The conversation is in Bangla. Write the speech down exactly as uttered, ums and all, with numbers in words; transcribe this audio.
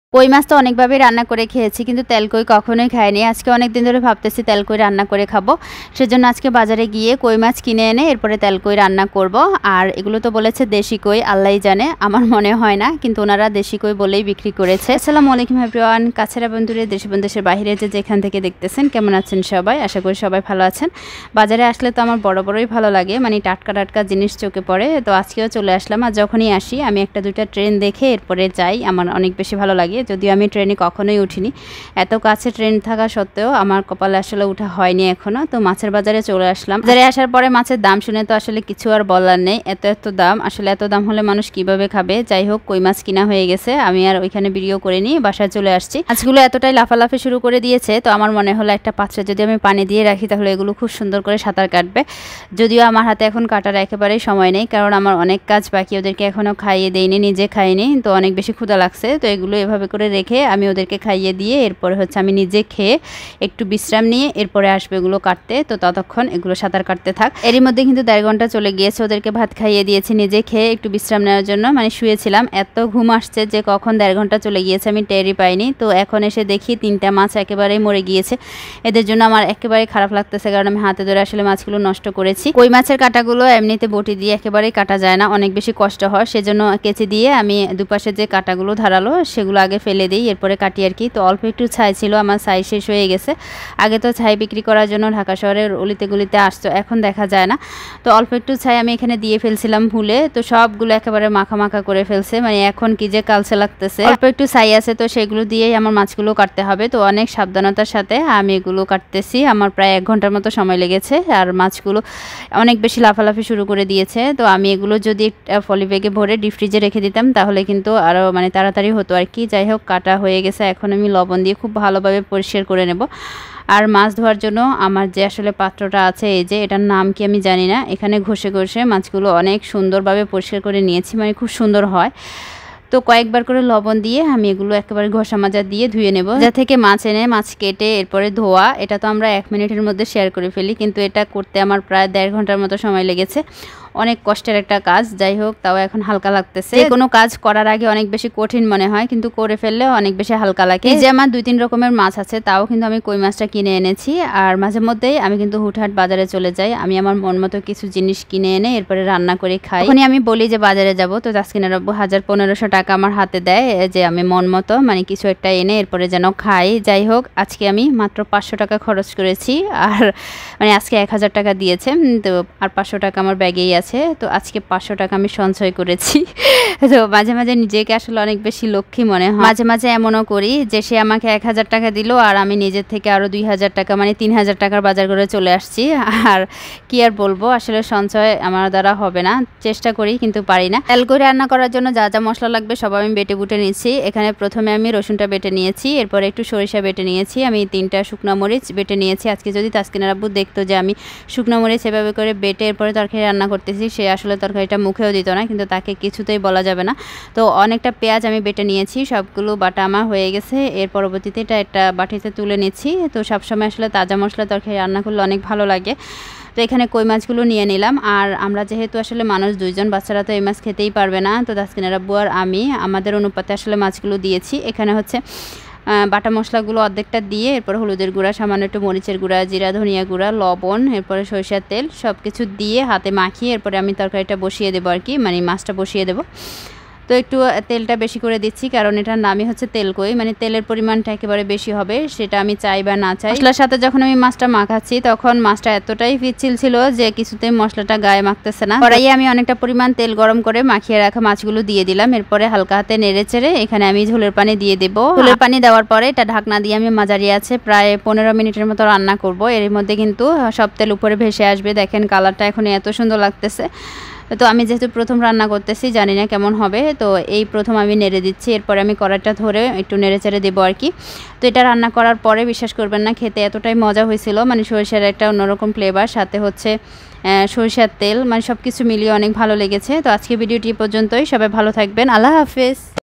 কই মাছ তো অনেকভাবেই রান্না করে খেয়েছি, কিন্তু তেল কই কখনোই খাইনি। আজকে অনেক দিন ধরে ভাবতেছি তেল কই রান্না করে খাবো। সেজন্য আজকে বাজারে গিয়ে কই মাছ কিনে এনে এরপরে তেল কই রান্না করব। আর এগুলো তো বলেছে দেশি কই, আল্লাহই জানে, আমার মনে হয় না, কিন্তু ওনারা দেশি কই বলেই বিক্রি করেছে। আসসালামু আলাইকুম এভরিওয়ান, কাছের বন্ধুরে দেশ এবং দেশের বাইরে যে যেখান থেকে দেখতেছেন, কেমন আছেন সবাই? আশা করি সবাই ভালো আছেন। বাজারে আসলে তো আমার বড় বড়ই ভালো লাগে, মানে টাটকা টাটকা জিনিস চোখে পড়ে। তো আজকেও চলে আসলাম। আর যখনই আসি আমি একটা দুইটা ট্রেন দেখে এরপরে যাই, আমার অনেক বেশি ভালো লাগে। যদিও আমি ট্রেনে কখনোই উঠিনি, এত কাছে ট্রেন থাকা সত্ত্বেও আমার কপালে আসলে উঠা হয়নি এখনো। তো মাছের বাজারে চলে আসলাম। বাজারে আসার পরে মাছের দাম শুনে তো আসলে কিছু আর বলার নেই, এত এত দাম। আসলে এত দাম হলে মানুষ কিভাবে খাবে? যাই হোক, কই মাছ কিনা হয়ে গেছে, আমি আর ওইখানে ভিডিও করিনি, বাসায় চলে আসছি। মাছগুলো এতটাই লাফালাফি শুরু করে দিয়েছে, তো আমার মনে হলো একটা পাত্রে যদি আমি পানি দিয়ে রাখি তাহলে এগুলো খুব সুন্দর করে সাঁতার কাটবে। যদিও আমার হাতে এখন কাটার একেবারেই সময় নেই, কারণ আমার অনেক কাজ বাকি, ওদেরকে এখনও খাইয়ে দেইনি, নিজে খাইনি। তো অনেক বেশি ক্ষুধা লাগছে, তো এগুলো এভাবে করে রেখে আমি ওদেরকে খাইয়ে দিয়ে এরপরে হচ্ছে আমি নিজে খেয়ে একটু বিশ্রাম নিয়ে এরপরে আসবে এগুলো কাটতে। তো ততক্ষণ এগুলো সাঁতার কাটতে থাক। এরই মধ্যে কিন্তু দেড় ঘন্টা চলে গিয়েছে, ওদেরকে ভাত খাইয়ে দিয়েছি, নিজে খেয়ে একটু বিশ্রাম নেওয়ার জন্য মানে শুয়েছিলাম। এত ঘুম আসছে যে কখন দেড় ঘন্টা চলে গিয়েছে আমি টেরই পাইনি। তো এখন এসে দেখি তিনটা মাছ একেবারেই মরে গিয়েছে। এদের জন্য আমার একেবারে খারাপ লাগতেছে, কারণ আমি হাতে ধরে আসলে মাছগুলো নষ্ট করেছি। কই মাছের কাঁটাগুলো এমনিতে বটি দিয়ে একেবারেই কাটা যায় না, অনেক বেশি কষ্ট হয়। সেজন্য কেচি দিয়ে আমি দুপাশে যে কাঁটাগুলো ধারালো সেগুলো আগে ফেলে দিই, এরপরে কাটি আর কি। তো অল্প একটু ছাই ছিল, আমার ছাই শেষ হয়ে গেছে। আগে তো ছাই বিক্রি করার জন্য ঢাকা শহরের অলিতে গলিতে আসতো, এখন দেখা যায় না। তো অল্প একটু ছাই আমি এখানে দিয়ে ফেলছিলাম ভুলে, তো সবগুলো একেবারে মাখা মাখা করে ফেলছে, মানে এখন কি যে কালচে লাগতেছে। অল্প একটু ছাই আছে, তো সেগুলো দিয়েই আমার মাছগুলো কাটতে হবে। তো অনেক সাবধানতার সাথে আমি এগুলো কাটতেছি, আমার প্রায় এক ঘন্টার মতো সময় লেগেছে। আর মাছগুলো অনেক বেশি লাফালাফি শুরু করে দিয়েছে। তো আমি এগুলো যদি পলি ব্যাগে ভরে ডিপ ফ্রিজে রেখে দিতাম তাহলে কিন্তু আরও মানে তাড়াতাড়ি হতো আর কি। যাই হোক, কাটা হয়ে গেছে, এখন আমি লবণ দিয়ে খুব ভালোভাবে পরিষ্কার করে নেব। আর মাছ ধোয়ার জন্য আমার যে আসলে পাত্রটা আছে, এই যে এটার নাম কি আমি জানি না, এখানে ঘষে ঘষে মাছগুলো অনেক সুন্দরভাবে পরিষ্কার করে নিয়েছি, মানে খুব সুন্দর হয়। তো কয়েকবার করে লবণ দিয়ে আমি এগুলো একেবারে ঘষা মাজা দিয়ে ধুয়ে নেব। যা থেকে মাছ এনে মাছ কেটে এরপরে ধোয়া, এটা তো আমরা এক মিনিটের মধ্যে শেয়ার করে ফেলি, কিন্তু এটা করতে আমার প্রায় দেড় ঘন্টার মতো সময় লেগেছে। অনেক কষ্টের একটা কাজ। যাই হোক, তাও এখন হালকা লাগতেছে। যে কোনো কাজ করার আগে অনেক বেশি কঠিন মনে হয়, কিন্তু করে ফেললে অনেক বেশি হালকা লাগে। এই যে আমার দুই তিন রকমের মাছ আছে, তাও কিন্তু আমি কই মাছটা কিনে এনেছি। আর মাঝে মধ্যেই আমি কিন্তু হুটহাট বাজারে চলে যাই, আমি আমার মন মতো কিছু জিনিস কিনে এনে এরপরে রান্না করে খাই। তখনই আমি বলি যে বাজারে যাব, তো তাসকিনের আব্বু হাজার পনেরোশো টাকা আমার হাতে দেয় যে আমি মন মতো মানে কিছু একটা এনে এরপরে যেন খাই। যাই হোক, আজকে আমি মাত্র পাঁচশো টাকা খরচ করেছি, আর মানে আজকে এক হাজার টাকা দিয়েছে, তো আর পাঁচশো টাকা আমার ব্যাগেই আছে। তো আজকে পাঁচশো টাকা আমি সঞ্চয় করেছি। তো মাঝে মাঝে নিজেকে আসলে অনেক বেশি লক্ষ্মী মনে হয়। মাঝে মাঝে এমনও করি যে সে আমাকে এক হাজার টাকা দিল আর আমি নিজের থেকে আরও দুই হাজার টাকা মানে তিন হাজার টাকার বাজার করে চলে আসছি। আর কি আর বলবো, আসলে সঞ্চয় আমার দ্বারা হবে না, চেষ্টা করি কিন্তু পারি না। তেল কই রান্না করার জন্য যা যা মশলা লাগবে সব আমি বেটে বুটে নিচ্ছি। এখানে প্রথমে আমি রসুনটা বেটে নিয়েছি, এরপরে একটু সরিষা বেটে নিয়েছি, আমি তিনটা শুকনো মরিচ বেটে নিয়েছি। আজকে যদি তাসকিনের আব্বু দেখতো যে আমি শুকনো মরিচ এভাবে করে বেটে এরপরে তরকারি রান্না করতেছি, সে আসলে তরকারিটা মুখেও দিত না, কিন্তু তাকে কিছুতেই বলা যাবে না। তো অনেকটা পেঁয়াজ আমি বেটে নিয়েছি, সবগুলো বাটা আমার হয়ে গেছে। এর পরবর্তীতে এটা একটা বাটিতে তুলে নিচ্ছি। তো সবসময় আসলে তাজা মশলা তরকারি রান্না করলে অনেক ভালো লাগে। তো এখানে কই মাছগুলো নিয়ে নিলাম। আর আমরা যেহেতু আসলে মানুষ দুইজন, বাচ্চারা তো এই মাছ খেতেই পারবে না, তো তাসকিনের আব্বু আর আমি আমাদের অনুপাতে আসলে মাছগুলো দিয়েছি। এখানে হচ্ছে বাটা মশলাগুলো অর্ধেকটা দিয়ে এরপর হলুদের গুঁড়া, সামান্য একটু মরিচের গুঁড়া, জিরা ধনিয়া গুঁড়া, লবণ, এরপরে সরিষার তেল সব কিছু দিয়ে হাতে মাখিয়ে এরপরে আমি তরকারিটা বসিয়ে দেবো আর কি, মানে মাছটা বসিয়ে দেবো। তো একটু তেলটা বেশি করে দিচ্ছি, কারণ এটার নামই হচ্ছে তেল কই, মানে তেলের পরিমাণটা একেবারে বেশি হবে, সেটা আমি চাই বা না চাই। মশলার সাথে যখন আমি মাছটা মাখাচ্ছি তখন মাছটা এতটাই পিচ্ছিল ছিল যে কিছুতেই মশলাটা গায়ে মাখতেছে না। কড়াইয়ে আমি অনেকটা পরিমাণ তেল গরম করে মাখিয়ে রাখা মাছগুলো দিয়ে দিলাম, এরপরে হালকা হাতে নেড়ে চেড়ে এখানে আমি ঝোলের পানি দিয়ে দেবো। ঝোলের পানি দেওয়ার পরে এটা ঢাকনা দিয়ে আমি মাঝারি আছে প্রায় পনেরো মিনিটের মতো রান্না করব। এর মধ্যে কিন্তু সব তেল উপরে ভেসে আসবে, দেখেন কালারটা এখন এত সুন্দর লাগতেছে। তো আমি যেহেতু প্রথম রান্না করতেছি, জানি না কেমন হবে, তো এই প্রথম আমি নেড়ে দিচ্ছি, এরপরে আমি কড়াইটা ধরে একটু নেড়ে চেড়ে দেবো আর কি। তো এটা রান্না করার পরে বিশ্বাস করবেন না, খেতে এতটাই মজা হয়েছিল, মানে সরিষার একটা অন্যরকম ফ্লেভার, সাথে হচ্ছে সরিষার তেল, মানে সব কিছু মিলিয়ে অনেক ভালো লেগেছে। তো আজকে ভিডিওটি পর্যন্তই, সবাই ভালো থাকবেন, আল্লাহ হাফেজ।